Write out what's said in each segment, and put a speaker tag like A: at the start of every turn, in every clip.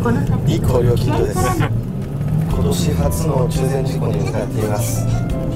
A: 日光料金所です。今年初の中禅寺湖に向かっています。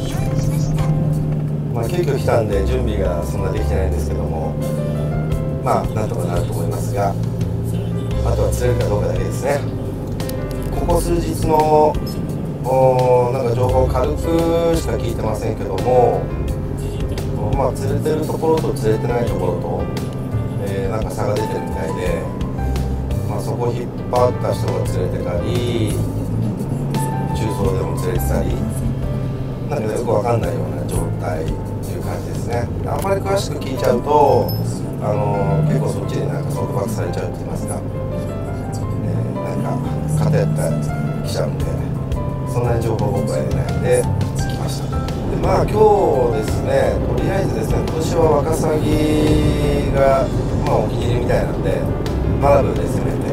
A: 急遽来たんで準備がそんなできてないんですけども、なんとかなると思いますが、あとは釣れるかどうかだけですね。ここ数日のなんか情報軽くしか聞いてませんけども、釣れてるところと釣れてないところと、なんか差が出てるみたいで、そこを引っ張った人が釣れてたり、中層でも釣れてたり、なんかよくわかんないような状態っていう感じですね。あんまり詳しく聞いちゃうと結構そっちになんか束縛されちゃうって言いますか、なんか偏ったやつ来ちゃうんで、そんなに情報を僕は得ないんで来ました。で今日ですね、とりあえずですね、今年はワカサギがお気に入りみたいなんでマラブで攻めて、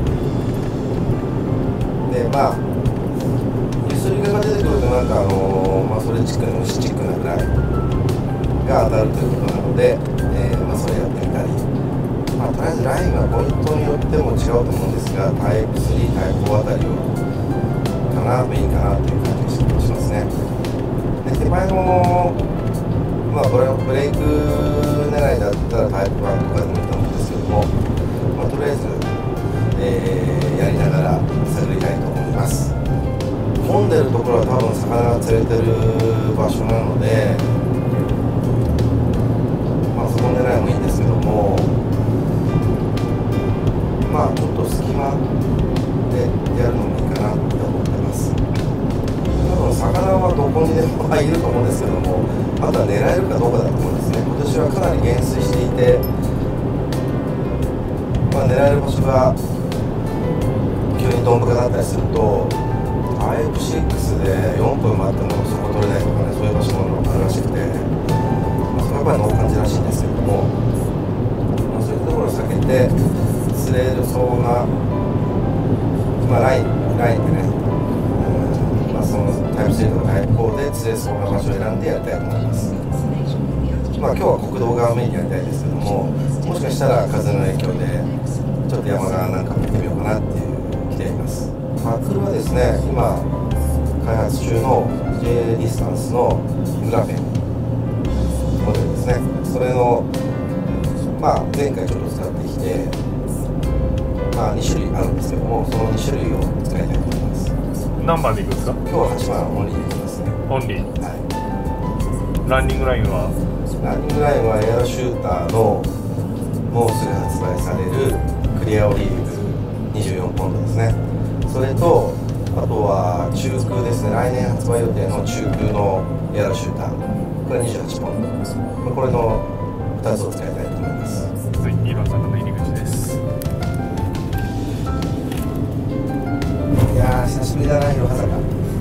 A: でユスリカが出てくるとなんかそれチックの虫チックなぐらいが当たるということなので、それやってみたり、とりあえずラインはポイントによっても違うと思うんですが、タイプ3、タイプ4あたりをかなといいかなという感じがしますね。で手前のこれブレイク狙いだったらタイプ1とかでもいいと思うんですけども、とりあえず、やりながら探りたいと思います。混んでるところは多分魚が釣れてる場所なので、そこ狙いもいいんですけども、ちょっと隙間でやるのもいいかなと思ってます。多分魚はどこにでもいると思うんですけども、あとは狙えるかどうかだと思うんですね。今年はかなり減衰していて、狙える場所が急にドンブカだったりすると、タイプ6で4分待ってもそこ取れないとかね、そういう場所もあるらしくて、それはやっぱりノー感じらしいんですけども、そういうところを避けて釣れるそうな、ラインでね、そのタイプ3とかタイプ4で釣れそうな場所を選んでやりたいと思います。今日は国道側メインにやりたいですけども、もしかしたら風の影響でちょっと山側なんか見てみようかなっていう来ています。タックルはですね、今開発中の J ディスタンスのグラフェンモデルですね。それの前回ちょっと使ってきて、2種類あるんですけども、その2種類を使いたいと思います。
B: 何番でいくんですか？
A: 今日は8番オンリーでいきますね。
B: オンリー。
A: はい。
B: ランニングラインは
A: エアシューターのもうすぐ発売されるクリアオリーブ24ポンドですね。それとあとは中空ですね、来年発売予定の中空のエアシューター、これ28ポンド、これの2つを使いたいと思います。
B: 続いて2番坂の入り口です。
A: いやー久しぶりだな、広坂。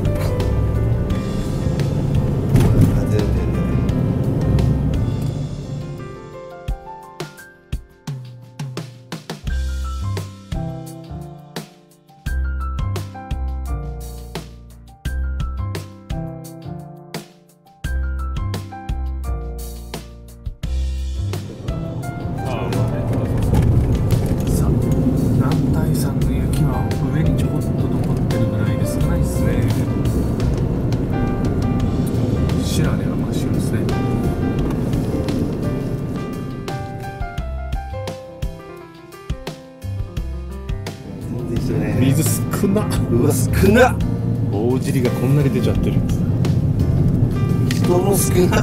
B: 水少な。
A: うわ少な。
B: 大尻がこんなに出ちゃってる。
A: 人も少な。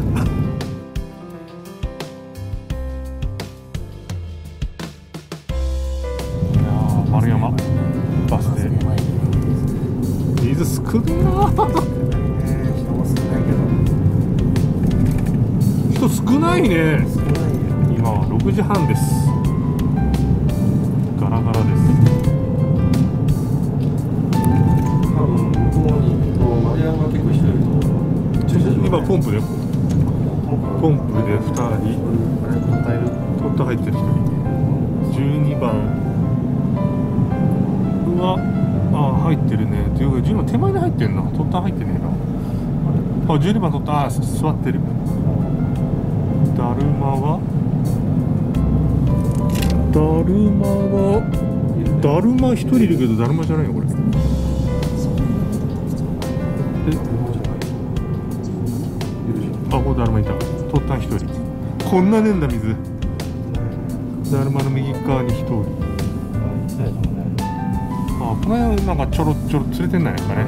B: 丸山バス停。水少な。
A: 人も少ないけど。
B: 人少ないね。今は6時半です。ガラガラです。今ポンプで2人トッタ入ってる人12番入ってるね。というか12番手前に入ってるな。トッタ入ってねえな。12番トッタ座ってる。だるまはいるね。 だるま一人いるけどだるまじゃないよこれ。あ、ここだるまいた。とったん一人。こんなねんだ水。だるまの右側に一人。あ、この辺なんかちょろちょろ釣れてんないですかね。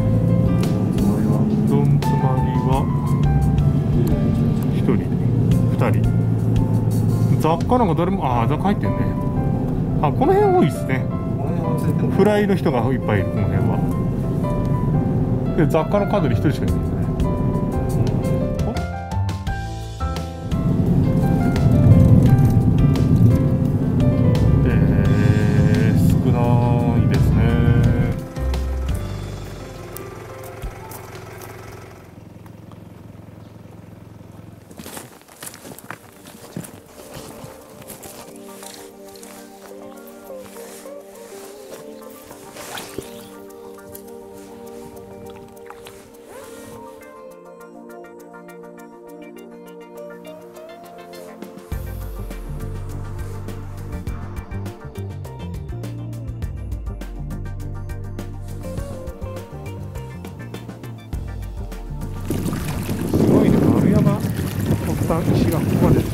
B: どんつまりは一人、二人。雑貨なんか誰も、あ、雑貨入ってんね。あ、この辺多いですね。フライの人がいっぱいいる、この辺は。で、雑貨の角に一人しかいないですね。少ないですね。石がここまで。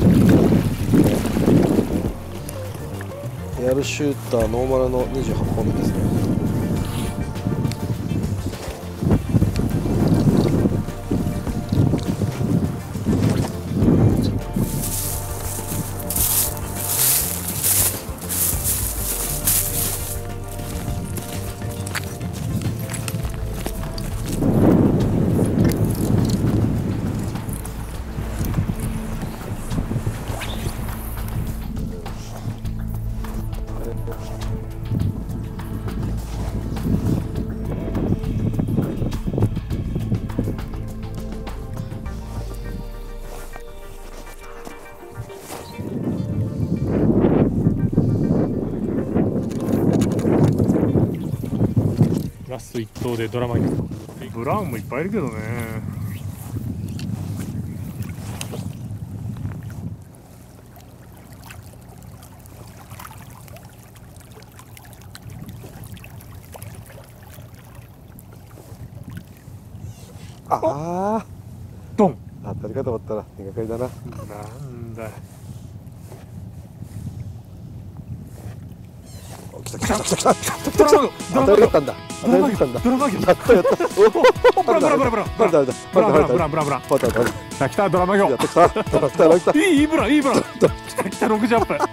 C: エアルシューターノーマルの28本目ですね。
B: ラスト1投でドラマに。ブラウンもいっぱいいるけどね。
C: ああ、
B: ドン。
C: 当たりかと思ったら手がかりだな。
B: なんだ。
C: 来た来た来た来た来た。
B: ドラマ
C: 当たりだったんだ。当たりだったんだ。
B: ドラマ魚。
C: やったやった。おお、
B: ブラブラブラブラ。
C: ブラブラブラ
B: ブラブラブラブラブラ。
C: 来た来た
B: 来たドラマ魚。
C: やった来た来た来た。
B: いいブラいいブラ。来た来た6ジャンプ。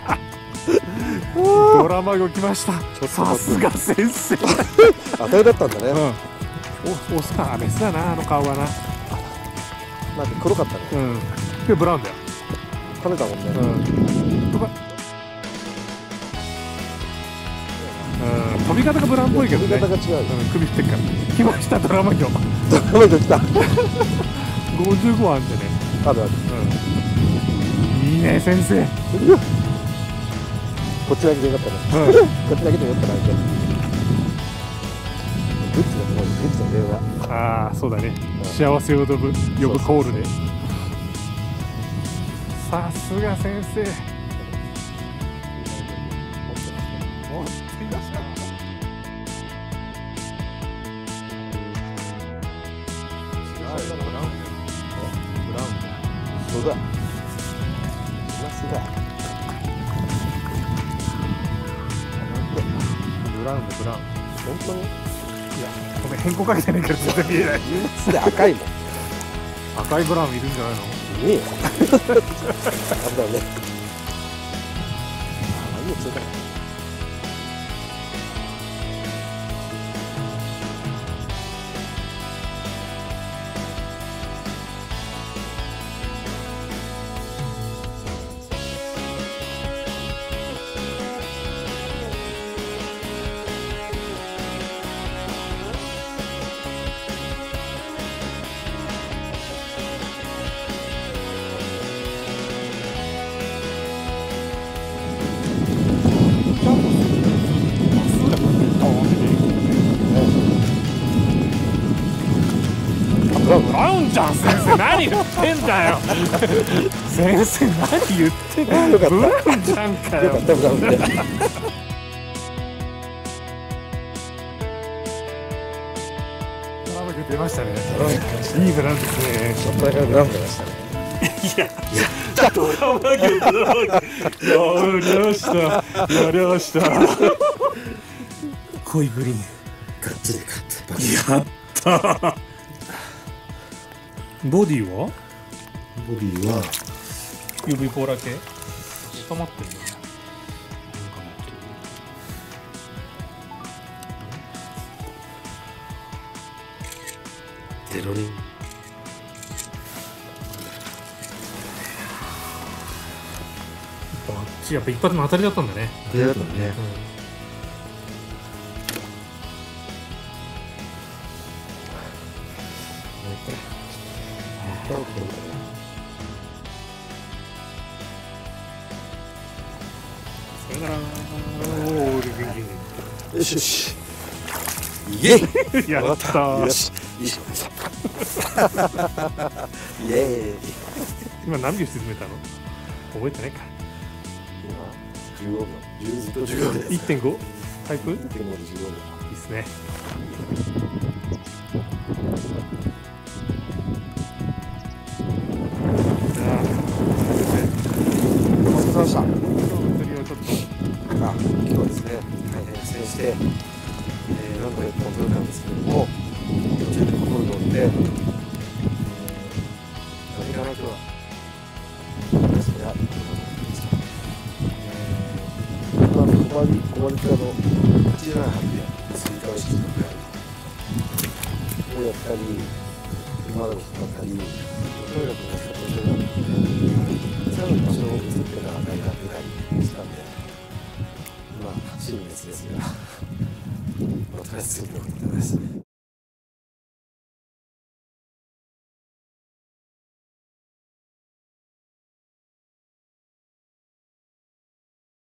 B: ドラマ魚来ました。さすが先生。
C: 当たりだったんだね。
B: オスかメスだな、あの顔はな。
C: なんか黒かったね。
B: うん。でブラウンだよ。
C: 食べたもんね。
B: とか。飛び方がブラウンっぽいけどね。
C: 飛び方が違う。
B: 首振ってっから。来ましたドラマ魚。
C: ドラマ魚来た。
B: 55あんでね。
C: あるある。
B: いいね先生。
C: こっちだけでよかったね。こっちだけでよかったな。グッズがすごい。グッズの電話。
B: ああそうだね。幸せを呼ぶコールで。さすが先生。
C: そうだ。
B: ブラウンでブラウン。
C: 本当に？いや、
B: ごめん変更かけてないから全然見えない。
C: すで赤いもん。
B: 赤いブラウンいるんじゃないの？
C: ねえよ。危ないね。あ、いいよ、釣れた。
B: ブラウンじゃん先生何言ってんだよ先生何言ってんだよブラウンじゃんかよ
C: よかったブラウンで
B: 出ましたね。
C: ドラマ出ました
B: いいブランですね。
C: ちょっとだけドラマ出ましたね。
B: いや、ドラマゲードラマゲーやりました。やりました。
A: 濃いグリーンガッツリ買って、
B: やった。ボディは
A: ボディは
B: 指ポーラ系固まってるね。
A: テロリン。
B: バッチリ、やっぱ一発の当たりだったんだね。
A: でだとね、
B: さよなら。おー、
C: よしよし。
A: イエイ
B: やったー。
C: よし。いいしました。イエーイ。
B: 今何秒沈めたの？覚えてないか。
C: 今15秒。ずっと15秒です。
B: 1.5 タイプ？いい
C: 1.5で15秒。
B: ですね。じゃあ、
C: お疲れ様でした。
B: 今日の釣りをちょっと
C: 今日はですね、大変苦戦して、なんとか1本取れたんですけれども、途中で心に乗って、何かな今日は、私がいいことになりました。小割りからの87杯で、スイカを意識してをやったり、まだ引っ張ったり、とにかく難しかったことがあって、さらに場所を作ってから何か出たりしたんで、まあ、チームですが、とりあえず次のことになりましたね。